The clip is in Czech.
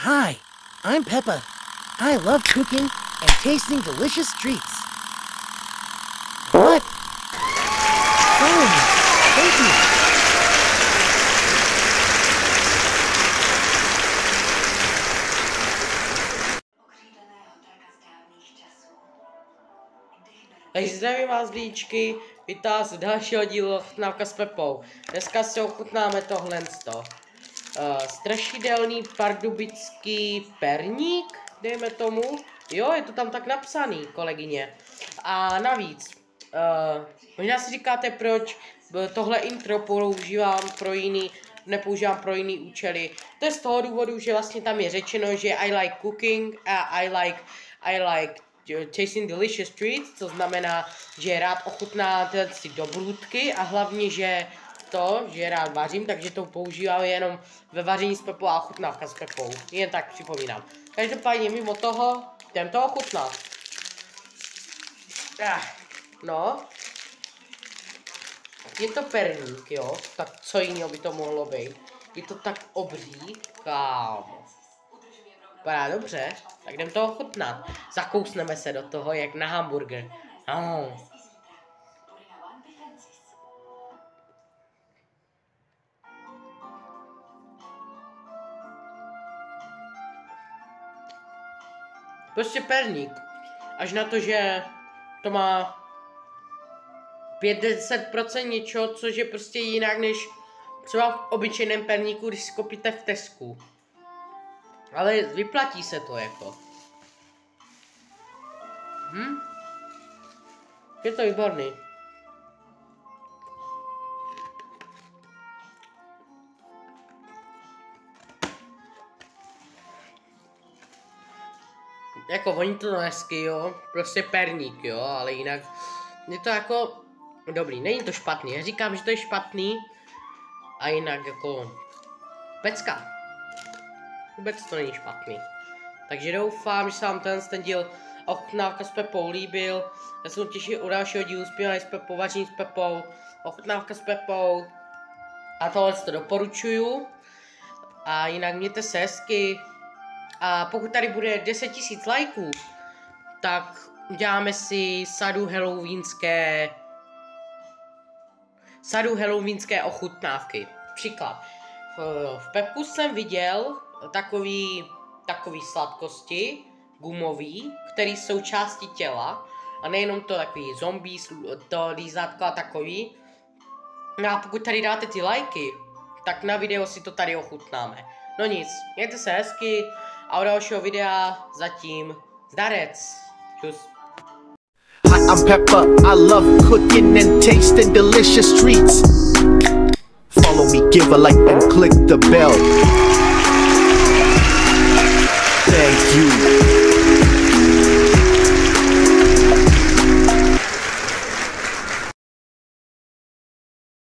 Hi, I'm Peppa. I love cooking and tasting delicious treats. What? Follow me. Thank you. Takže zdravím vás líčky, vítám z dalšího dílu Ochutnávka s Pepou. Dneska si ochutnáme tohle. Strašidelný pardubický perník, dejme tomu. Jo, je to tam tak napsaný, kolegyně. A navíc, možná si říkáte, proč tohle intro nepoužívám pro jiný účely. To je z toho důvodu, že vlastně tam je řečeno, že I like cooking a I like tasting delicious treats, to znamená, že rád ochutná tyhle dobrůdky a hlavně, že rád vařím, takže to používám jenom ve vaření s Pepou a ochutnávka s Pepou. Jen tak připomínám. Každopádně mimo toho, jdem to ochutnat. No. Je to perník, jo? Tak co jiného by to mohlo být? Je to tak obří, kámo. Vypadá dobře, tak jdem to ochutnat. Zakousneme se do toho, jak na hamburger. Prostě perník. Až na to, že to má 50% něčeho, což je prostě jinak než třeba v obyčejném perníku, když si koupíte v Tesku. Ale vyplatí se to jako. Je to výborný. Jako voní to hezky, jo. Prostě perník, jo, ale jinak je to jako dobrý, není to špatný. Já říkám, že to je špatný a jinak jako pecka. Vůbec to není špatný. Takže doufám, že se vám ten díl Ochutnávka s Pepou líbil. Já se těším u dalšího dílu Zpívaní s Pepou, Vaření s Pepou, Ochutnávka s Pepou. A tohle to doporučuju. A jinak mějte se hezky. A pokud tady bude 10 000 lajků, tak uděláme si sadu halloweenské ochutnávky. Příklad. V Pepku jsem viděl takový sladkosti, gumový, který jsou části těla. A nejenom to takový zombie, to lízátko a takový. No a pokud tady dáte ty lajky, tak na video si to tady ochutnáme. No nic, mějte se hezky a od dalšího videa zatím zdarec. Čus. Hi, I'm Peppa. I love cooking and tasting delicious treats. Follow me, give a like and click the bell. Thank you.